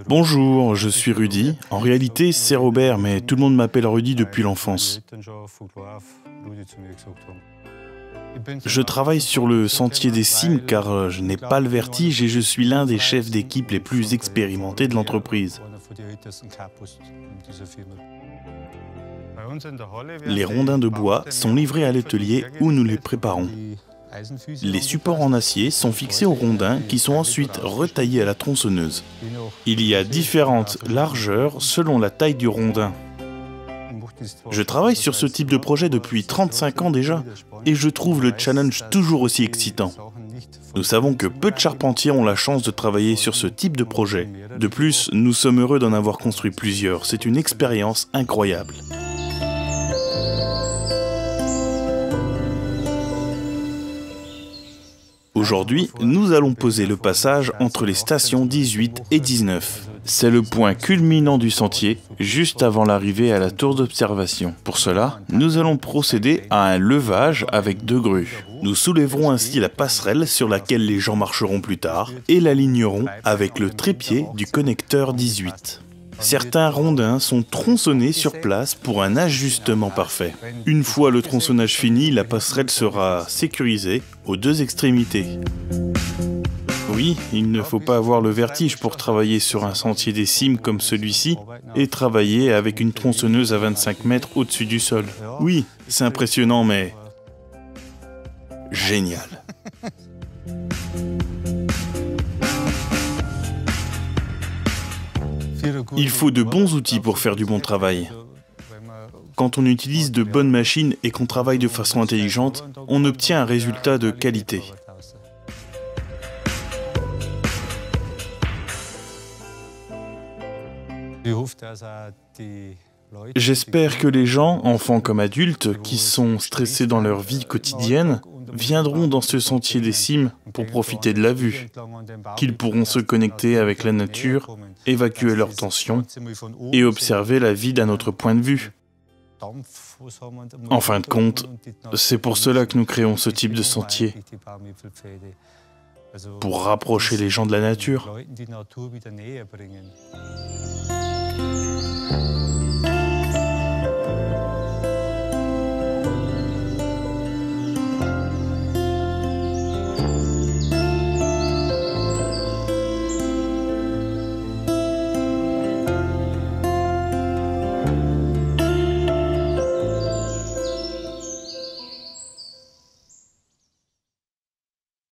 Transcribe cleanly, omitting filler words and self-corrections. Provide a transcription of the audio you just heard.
Bonjour, je suis Rudy. En réalité, c'est Robert, mais tout le monde m'appelle Rudy depuis l'enfance. Je travaille sur le sentier des cimes car je n'ai pas le vertige et je suis l'un des chefs d'équipe les plus expérimentés de l'entreprise. Les rondins de bois sont livrés à l'atelier où nous les préparons. Les supports en acier sont fixés aux rondins qui sont ensuite retaillés à la tronçonneuse. Il y a différentes largeurs selon la taille du rondin. Je travaille sur ce type de projet depuis 35 ans déjà et je trouve le challenge toujours aussi excitant. Nous savons que peu de charpentiers ont la chance de travailler sur ce type de projet. De plus, nous sommes heureux d'en avoir construit plusieurs. C'est une expérience incroyable. Aujourd'hui, nous allons poser le passage entre les stations 18 et 19. C'est le point culminant du sentier, juste avant l'arrivée à la tour d'observation. Pour cela, nous allons procéder à un levage avec 2 grues. Nous soulèverons ainsi la passerelle sur laquelle les gens marcheront plus tard et l'alignerons avec le trépied du connecteur 18. Certains rondins sont tronçonnés sur place pour un ajustement parfait. Une fois le tronçonnage fini, la passerelle sera sécurisée aux 2 extrémités. Oui, il ne faut pas avoir le vertige pour travailler sur un sentier des cimes comme celui-ci et travailler avec une tronçonneuse à 25 mètres au-dessus du sol. Oui, c'est impressionnant, mais génial. Il faut de bons outils pour faire du bon travail. Quand on utilise de bonnes machines et qu'on travaille de façon intelligente, on obtient un résultat de qualité. J'espère que les gens, enfants comme adultes, qui sont stressés dans leur vie quotidienne, viendront dans ce sentier des cimes pour profiter de la vue, qu'ils pourront se connecter avec la nature, évacuer leurs tensions et observer la vie d'un autre point de vue. En fin de compte, c'est pour cela que nous créons ce type de sentier, pour rapprocher les gens de la nature.